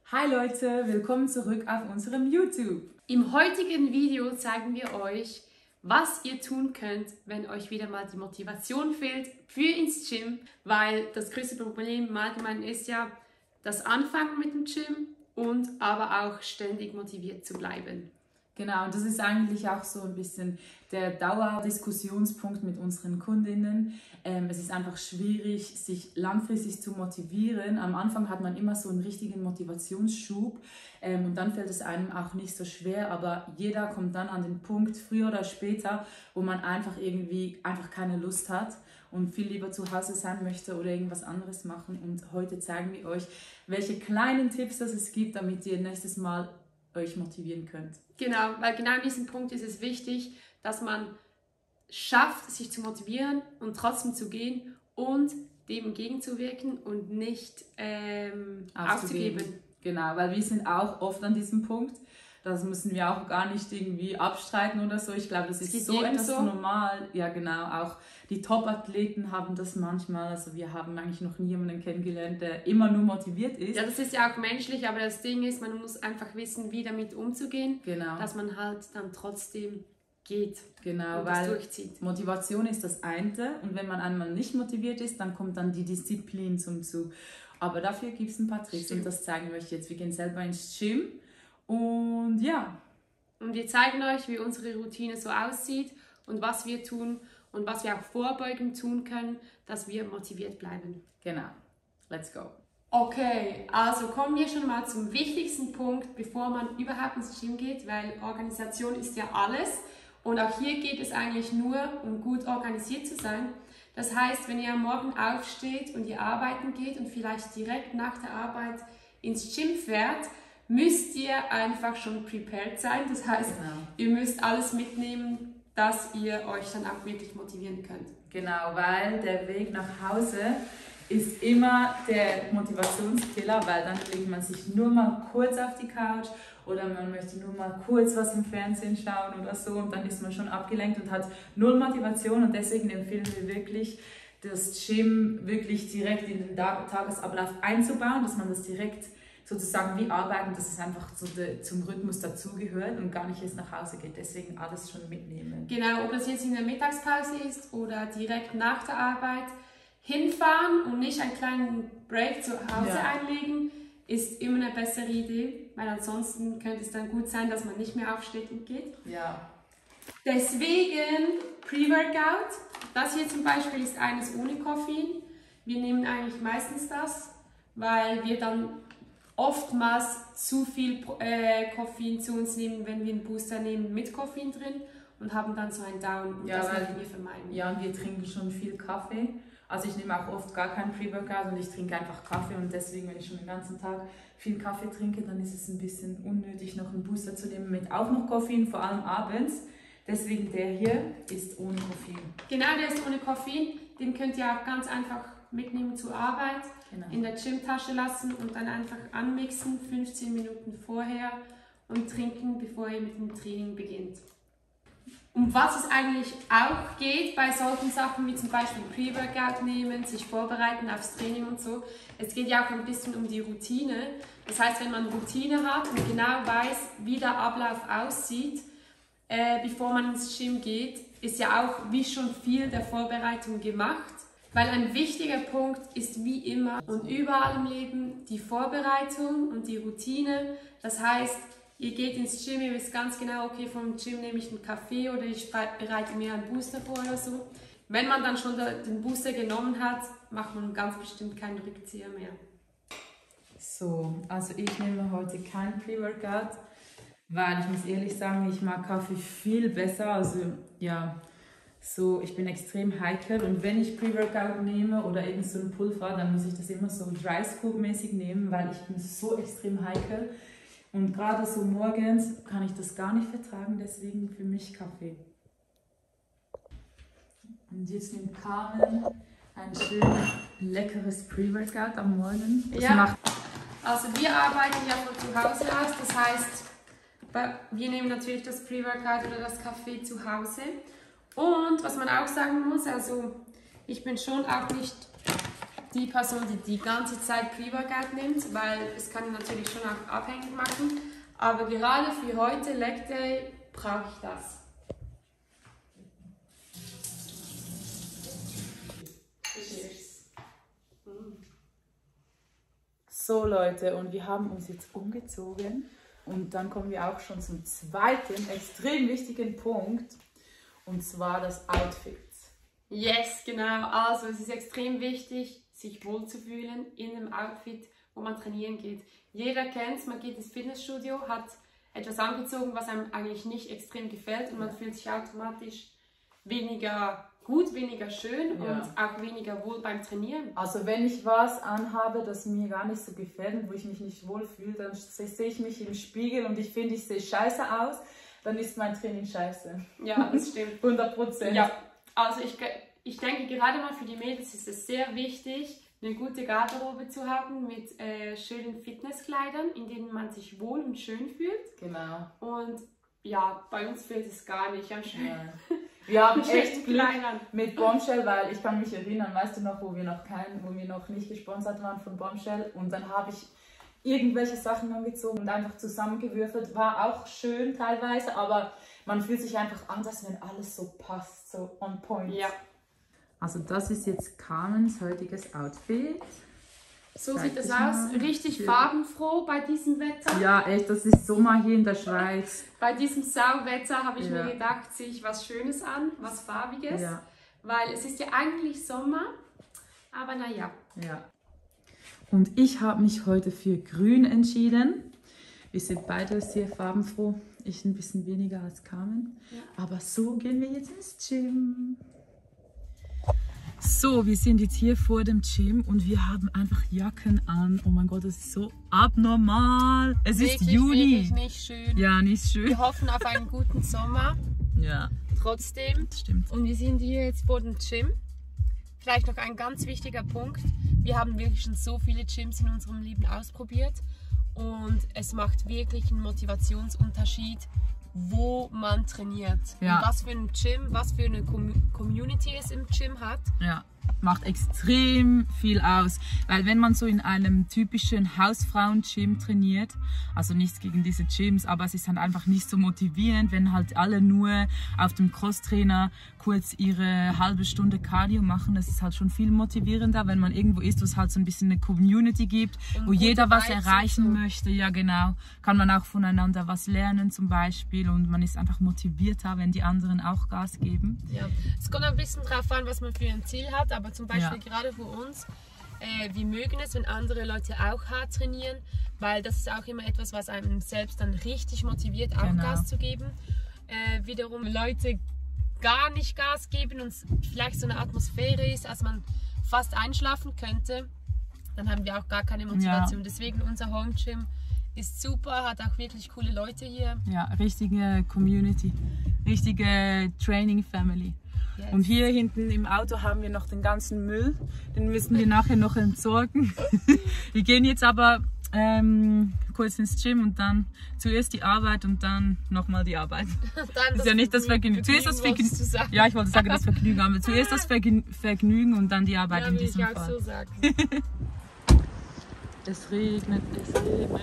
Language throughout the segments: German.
Hi Leute, willkommen zurück auf unserem YouTube. Im heutigen Video zeigen wir euch, was ihr tun könnt, wenn euch wieder mal die Motivation fehlt für ins Gym, weil das größte Problem im Allgemeinen ist ja das Anfangen mit dem Gym und aber auch ständig motiviert zu bleiben. Genau, und das ist eigentlich auch so ein bisschen der Dauerdiskussionspunkt mit unseren Kundinnen. Es ist einfach schwierig, sich langfristig zu motivieren. Am Anfang hat man immer so einen richtigen Motivationsschub und dann fällt es einem auch nicht so schwer, aber jeder kommt dann an den Punkt, früher oder später, wo man einfach keine Lust hat und viel lieber zu Hause sein möchte oder irgendwas anderes machen. Und heute zeigen wir euch, welche kleinen Tipps es gibt, damit ihr nächstes Mal euch motivieren könnt. Genau, weil genau an diesem Punkt ist es wichtig, dass man schafft, sich zu motivieren und trotzdem zu gehen und dem entgegenzuwirken und nicht aufzugeben. Genau, weil wir sind auch oft an diesem Punkt. Das müssen wir auch gar nicht irgendwie abstreiten oder so. Ich glaube, das ist so etwas normal. Ja, genau. Auch die Top-Athleten haben das manchmal. Also wir haben eigentlich noch nie jemanden kennengelernt, der immer nur motiviert ist. Ja, das ist ja auch menschlich, aber das Ding ist, man muss einfach wissen, wie damit umzugehen. Genau. Dass man halt dann trotzdem geht. Genau, und weil das durchzieht. Motivation ist das eine. Und wenn man einmal nicht motiviert ist, dann kommt dann die Disziplin zum Zug. Aber dafür gibt es ein paar Tricks. Stimmt. Und das zeigen wir euch jetzt. Wir gehen selber ins Gym. Und ja. Und wir zeigen euch, wie unsere Routine so aussieht und was wir tun und was wir auch vorbeugend tun können, dass wir motiviert bleiben. Genau. Let's go. Okay, also kommen wir schon mal zum wichtigsten Punkt, bevor man überhaupt ins Gym geht, weil Organisation ist ja alles. Und auch hier geht es eigentlich nur, um gut organisiert zu sein. Das heißt, wenn ihr am Morgen aufsteht und ihr arbeiten geht und vielleicht direkt nach der Arbeit ins Gym fährt, müsst ihr einfach schon prepared sein. Das heißt, Ihr müsst alles mitnehmen, dass ihr euch dann auch wirklich motivieren könnt. Genau, weil der Weg nach Hause ist immer der Motivationskiller, weil dann legt man sich nur mal kurz auf die Couch oder man möchte nur mal kurz was im Fernsehen schauen oder so und dann ist man schon abgelenkt und hat null Motivation und deswegen empfehlen wir wirklich, das Gym wirklich direkt in den Tagesablauf einzubauen, dass man das direkt sozusagen wie arbeiten, dass es einfach zum Rhythmus dazugehört und gar nicht erst nach Hause geht. Deswegen alles schon mitnehmen. Genau, ob das jetzt in der Mittagspause ist oder direkt nach der Arbeit, hinfahren und nicht einen kleinen Break zu Hause einlegen, ist immer eine bessere Idee, weil ansonsten könnte es dann gut sein, dass man nicht mehr aufsteht und geht. Ja. Deswegen Pre-Workout. Das hier zum Beispiel ist eines ohne Koffein. Wir nehmen eigentlich meistens das, weil wir dann oftmals zu viel Koffein zu uns nehmen, wenn wir einen Booster nehmen mit Koffein drin und haben dann so einen Down. Und das wollen wir vermeiden. Ja, und wir trinken schon viel Kaffee. Also ich nehme auch oft gar keinen Pre-Workout und ich trinke einfach Kaffee und deswegen, wenn ich schon den ganzen Tag viel Kaffee trinke, dann ist es ein bisschen unnötig, noch einen Booster zu nehmen mit auch noch Koffein, vor allem abends. Deswegen der hier ist ohne Koffein. Genau, der ist ohne Koffein. Den könnt ihr auch ganz einfach mitnehmen zur Arbeit, in der Gymtasche lassen und dann einfach anmixen, 15 Minuten vorher und trinken, bevor ihr mit dem Training beginnt. Um was es eigentlich auch geht bei solchen Sachen wie zum Beispiel Pre-Workout nehmen, sich vorbereiten aufs Training und so. Es geht ja auch ein bisschen um die Routine. Das heißt, wenn man Routine hat und genau weiß, wie der Ablauf aussieht, bevor man ins Gym geht, ist ja auch wie schon viel der Vorbereitung gemacht. Weil ein wichtiger Punkt ist wie immer und überall im Leben die Vorbereitung und die Routine. Das heißt, ihr geht ins Gym, ihr wisst ganz genau, okay, vom Gym nehme ich einen Kaffee oder ich bereite mir einen Booster vor oder so. Wenn man dann schon den Booster genommen hat, macht man ganz bestimmt keinen Rückzieher mehr. So, also ich nehme heute kein Pre-Workout, weil ich muss ehrlich sagen, ich mag Kaffee viel besser. Also ja, so, ich bin extrem heikel und wenn ich Pre-Workout nehme oder eben so ein Pulver, dann muss ich das immer so Dry Scoop-mäßig nehmen, weil ich bin so extrem heikel. Und gerade so morgens kann ich das gar nicht vertragen, deswegen für mich Kaffee. Und jetzt nimmt Carmen ein schön leckeres Pre-Workout am Morgen. Also wir arbeiten ja von zu Hause aus, das heißt, wir nehmen natürlich das Pre-Workout oder das Kaffee zu Hause. Und was man auch sagen muss, also ich bin schon auch nicht die Person, die ganze Zeit Pre-Workout nimmt, weil es kann ihn natürlich schon auch abhängig machen. Aber gerade für heute, Leg Day, brauche ich das. So Leute, und wir haben uns jetzt umgezogen und dann kommen wir auch schon zum zweiten extrem wichtigen Punkt, und zwar das Outfit. Yes, genau. Also es ist extrem wichtig, sich wohlzufühlen in einem Outfit, wo man trainieren geht. Jeder kennt es, man geht ins Fitnessstudio, hat etwas angezogen, was einem eigentlich nicht extrem gefällt und man fühlt sich automatisch weniger gut, weniger schön und auch weniger wohl beim Trainieren. Also wenn ich was anhabe, das mir gar nicht so gefällt und wo ich mich nicht wohl fühle, dann sehe ich mich im Spiegel und ich finde, ich sehe scheiße aus, dann ist mein Training scheiße. Ja, das stimmt. 100%. Ja, also ich denke, gerade mal für die Mädels ist es sehr wichtig, eine gute Garderobe zu haben mit schönen Fitnesskleidern, in denen man sich wohl und schön fühlt. Genau. Und ja, bei uns fehlt es gar nicht am schönen. Ja. Wir haben echt Glück mit Bombshell, weil ich kann mich erinnern, weißt du noch, wo wir noch nicht gesponsert waren von Bombshell, und dann habe ich irgendwelche Sachen angezogen und einfach zusammengewürfelt. War auch schön teilweise, aber man fühlt sich einfach anders, wenn alles so passt, so on point. Ja. Also das ist jetzt Carmens heutiges Outfit. So sieht es aus. Richtig farbenfroh bei diesem Wetter. Ja, echt, das ist Sommer hier in der Schweiz. Bei diesem Sauwetter habe ich mir gedacht, ziehe ich was Schönes an, was Farbiges. Ja. Weil es ist ja eigentlich Sommer, aber naja. Ja. Und ich habe mich heute für Grün entschieden. Wir sind beide sehr farbenfroh. Ich ein bisschen weniger als Carmen. Ja. Aber so gehen wir jetzt ins Gym. So, wir sind jetzt hier vor dem Gym und wir haben einfach Jacken an. Oh mein Gott, das ist so abnormal. Es ist Juni. Wirklich nicht schön. Ja, nicht schön. Wir hoffen auf einen guten Sommer. Ja. Trotzdem. Das stimmt. Und wir sind hier jetzt vor dem Gym. Vielleicht noch ein ganz wichtiger Punkt. Wir haben wirklich schon so viele Gyms in unserem Leben ausprobiert. Und es macht wirklich einen Motivationsunterschied, wo man trainiert. Ja. Und was für ein Gym, was für eine Community es im Gym hat. Ja, macht extrem viel aus. Weil wenn man so in einem typischen Hausfrauen-Gym trainiert, also nichts gegen diese Gyms, aber es ist halt einfach nicht so motivierend, wenn halt alle nur auf dem Crosstrainer kurz ihre halbe Stunde Cardio machen. Es ist halt schon viel motivierender, wenn man irgendwo ist, wo es halt so ein bisschen eine Community gibt, und wo jeder was erreichen möchte. Ja, genau. Kann man auch voneinander was lernen zum Beispiel, und man ist einfach motivierter, wenn die anderen auch Gas geben. Ja, es kommt ein bisschen drauf an, was man für ein Ziel hat, aber zum Beispiel gerade für uns, wir mögen es, wenn andere Leute auch hart trainieren, weil das ist auch immer etwas, was einem selbst dann richtig motiviert, auch Gas zu geben. Wiederum Leute gar nicht Gas geben und vielleicht so eine Atmosphäre ist, als man fast einschlafen könnte, dann haben wir auch gar keine Motivation. Ja. Deswegen unser Home Gym ist super, hat auch wirklich coole Leute hier. Ja, richtige Community, richtige Training Family. Yes. Und hier hinten im Auto haben wir noch den ganzen Müll, den müssen wir nachher noch entsorgen. Wir gehen jetzt aber kurz ins Gym und dann zuerst die Arbeit und dann nochmal die Arbeit. Das ist ja nicht das Vergnügen. Zuerst das Vergnügen. Ja, ich wollte sagen, das Vergnügen, aber zuerst das Vergnügen und dann die Arbeit, ja, in diesem Fall. Ja, so sagen. Es regnet, es regnet.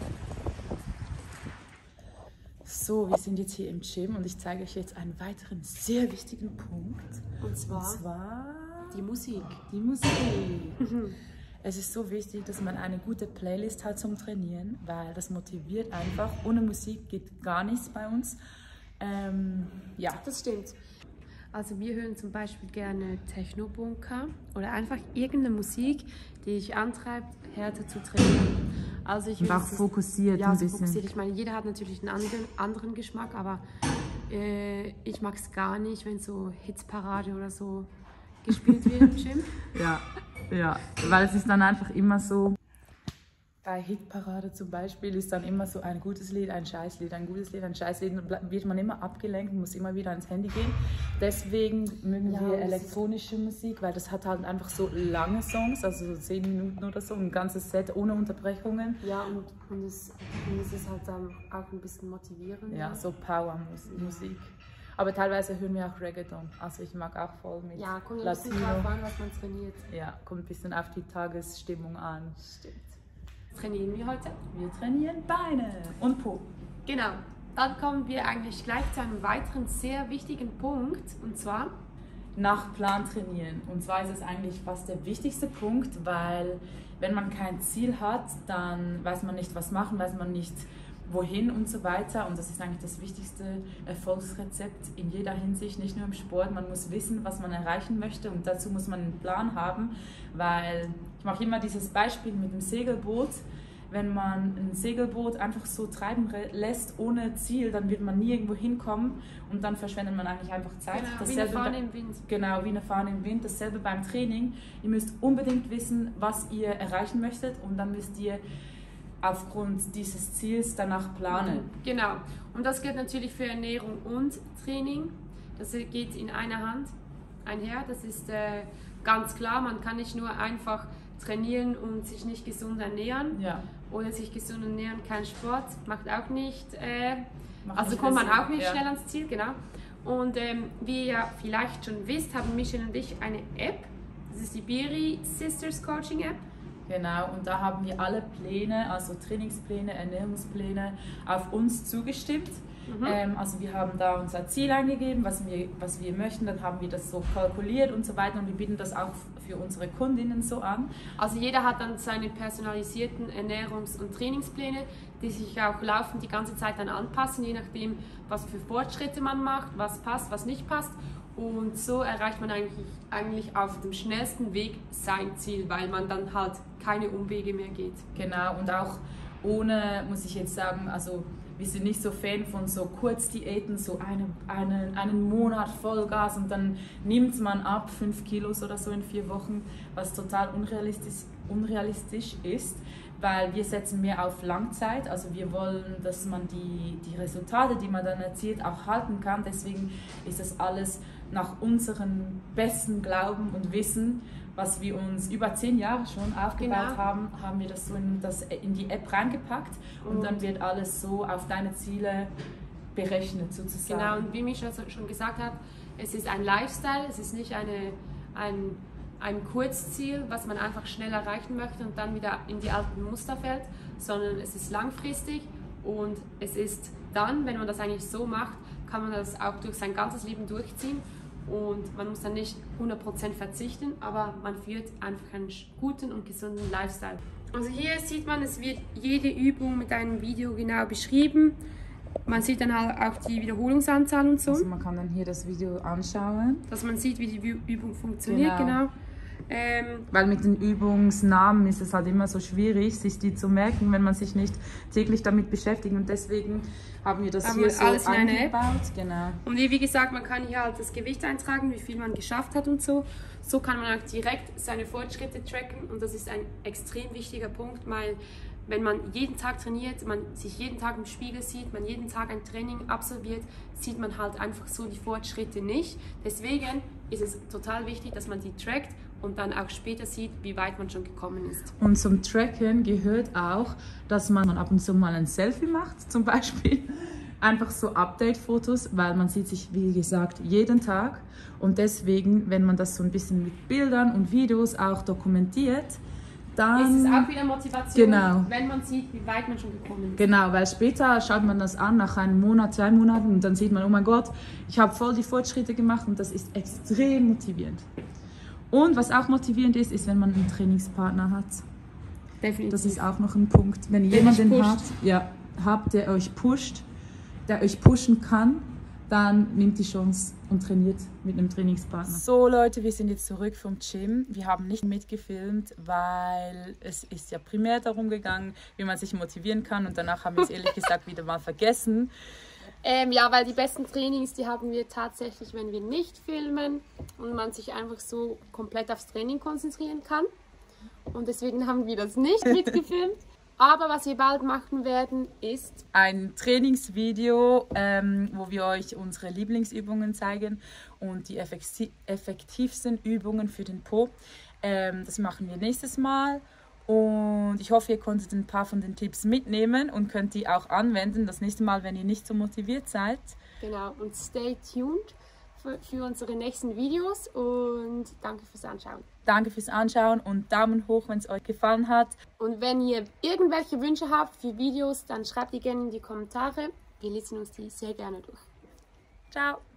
So, wir sind jetzt hier im Gym und ich zeige euch jetzt einen weiteren sehr wichtigen Punkt. Und zwar die Musik. Die Musik. Es ist so wichtig, dass man eine gute Playlist hat zum Trainieren, weil das motiviert einfach. Ohne Musik geht gar nichts bei uns. Ja, das stimmt. Also wir hören zum Beispiel gerne Techno-Bunker oder einfach irgendeine Musik, die dich antreibt, härter zu trainieren. Also ich und auch fokussiert ein bisschen. Fokussiert. Ich meine, jeder hat natürlich einen anderen Geschmack, aber ich mag es gar nicht, wenn so Hitzparade oder so gespielt wird im Gym. Ja, weil es ist dann einfach immer so, bei Hitparade zum Beispiel ist dann immer so ein gutes Lied, ein Scheißlied, ein gutes Lied, ein Scheißlied, und wird man immer abgelenkt und muss immer wieder ans Handy gehen. Deswegen mögen wir elektronische Musik, weil das hat halt einfach so lange Songs, also so 10 Minuten oder so, ein ganzes Set ohne Unterbrechungen. Ja, und es ist halt dann auch ein bisschen motivierend. Ja, so Power-Musik. Aber teilweise hören wir auch Reggaeton. Also ich mag auch voll mit Ja, kommt ein Latino. bisschen drauf an, was man trainiert. Ja, kommt ein bisschen auf die Tagesstimmung an. Stimmt. Trainieren wir heute? Wir trainieren Beine und Po. Genau. Dann kommen wir eigentlich gleich zu einem weiteren sehr wichtigen Punkt, und zwar nach Plan trainieren. Und zwar ist es eigentlich fast der wichtigste Punkt, weil wenn man kein Ziel hat, dann weiß man nicht, was machen, weiß man nicht, wohin und so weiter. Und das ist eigentlich das wichtigste Erfolgsrezept in jeder Hinsicht, nicht nur im Sport. Man muss wissen, was man erreichen möchte, und dazu muss man einen Plan haben, weil ich mache immer dieses Beispiel mit dem Segelboot. Wenn man ein Segelboot einfach so treiben lässt, ohne Ziel, dann wird man nie irgendwo hinkommen und dann verschwendet man eigentlich einfach Zeit. genau, wie eine Fahne im Wind. Genau, wie eine Fahne im Wind. Dasselbe beim Training. Ihr müsst unbedingt wissen, was ihr erreichen möchtet, und dann müsst ihr aufgrund dieses Ziels danach planen. Genau. Und das gilt natürlich für Ernährung und Training. Das geht in einer Hand einher. Das ist ganz klar. Man kann nicht nur einfach trainieren und sich nicht gesund ernähren. Ja. Oder sich gesund ernähren, kein Sport, macht auch nicht, Macht kommt man besser, auch nicht ja. schnell ans Ziel, genau. Und wie ihr vielleicht schon wisst, haben Michelle und ich eine App. Das ist die Biri Sisters Coaching App. Genau, und da haben wir alle Pläne, also Trainingspläne, Ernährungspläne, auf uns zugestimmt. Also wir haben da unser Ziel eingegeben, was wir möchten, dann haben wir das so kalkuliert und so weiter, und wir bieten das auch für unsere Kundinnen so an. Also jeder hat dann seine personalisierten Ernährungs- und Trainingspläne, die sich auch laufend die ganze Zeit dann anpassen, je nachdem, was für Fortschritte man macht, was passt, was nicht passt. Und so erreicht man eigentlich auf dem schnellsten Weg sein Ziel, weil man dann halt keine Umwege mehr geht. Genau, und auch ohne, muss ich jetzt sagen, also wir sind nicht so Fan von so Kurzdiäten, so einen Monat Vollgas und dann nimmt man ab 5 Kilos oder so in 4 Wochen, was total unrealistisch ist, weil wir setzen mehr auf Langzeit. Also wir wollen, dass man die Resultate, die man dann erzielt, auch halten kann. Deswegen ist das alles nach unserem besten Glauben und Wissen, was wir uns über 10 Jahre schon aufgebaut haben, haben wir das so in die App reingepackt, und dann wird alles so auf deine Ziele berechnet sozusagen. Genau, und wie Micha schon gesagt hat, es ist ein Lifestyle, es ist nicht ein Kurzziel, was man einfach schnell erreichen möchte und dann wieder in die alten Muster fällt, sondern es ist langfristig, und es ist dann, wenn man das eigentlich so macht, kann man das auch durch sein ganzes Leben durchziehen. Und man muss dann nicht 100% verzichten, aber man führt einfach einen guten und gesunden Lifestyle. Also hier sieht man, es wird jede Übung mit einem Video genau beschrieben. Man sieht dann halt auch die Wiederholungsanzahl und so. Also man kann dann hier das Video anschauen. Dass man sieht, wie die Übung funktioniert, genau. Weil mit den Übungsnamen ist es halt immer so schwierig, sich die zu merken, wenn man sich nicht täglich damit beschäftigt, und deswegen haben wir das hier so alles in einer App. Genau. Und wie gesagt, man kann hier halt das Gewicht eintragen, wie viel man geschafft hat und so. So kann man auch direkt seine Fortschritte tracken, und das ist ein extrem wichtiger Punkt, weil wenn man jeden Tag trainiert, man sich jeden Tag im Spiegel sieht, man jeden Tag ein Training absolviert, sieht man halt einfach so die Fortschritte nicht. Deswegen ist es total wichtig, dass man die trackt und dann auch später sieht, wie weit man schon gekommen ist. Und zum Tracken gehört auch, dass man ab und zu mal ein Selfie macht, zum Beispiel. Einfach so Update-Fotos, weil man sieht sich, wie gesagt, jeden Tag. Und deswegen, wenn man das so ein bisschen mit Bildern und Videos auch dokumentiert, dann ist es auch wieder Motivation, genau, wenn man sieht, wie weit man schon gekommen ist. Genau, weil später schaut man das an, nach einem Monat, 2 Monaten, und dann sieht man, oh mein Gott, ich habe voll die Fortschritte gemacht, und das ist extrem motivierend. Und was auch motivierend ist, ist, wenn man einen Trainingspartner hat. Definitiv. Das ist auch noch ein Punkt. Wenn ihr jemanden habt, der euch pusht, der euch pushen kann, dann nehmt die Chance und trainiert mit einem Trainingspartner. So Leute, wir sind jetzt zurück vom Gym. Wir haben nicht mitgefilmt, weil es ist ja primär darum gegangen, wie man sich motivieren kann, und danach haben wir es ehrlich gesagt wieder mal vergessen. Ja, weil die besten Trainings, die haben wir tatsächlich, wenn wir nicht filmen und man sich einfach so komplett aufs Training konzentrieren kann. Und deswegen haben wir das nicht mitgefilmt. Aber was wir bald machen werden, ist ein Trainingsvideo, wo wir euch unsere Lieblingsübungen zeigen und die effektivsten Übungen für den Po. Das machen wir nächstes Mal. Und ich hoffe, ihr konntet ein paar von den Tipps mitnehmen und könnt die auch anwenden. Das nächste Mal, wenn ihr nicht so motiviert seid, Genau, und stay tuned für unsere nächsten Videos und danke fürs Anschauen. Danke fürs Anschauen und Daumen hoch, wenn es euch gefallen hat. Und wenn ihr irgendwelche Wünsche habt für Videos, dann schreibt die gerne in die Kommentare. Wir lesen uns die sehr gerne durch. Ciao!